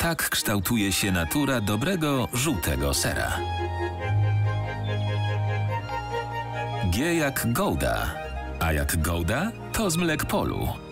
Tak kształtuje się natura dobrego, żółtego sera. G jak Gouda, a jak Gouda to z Mlekpolu.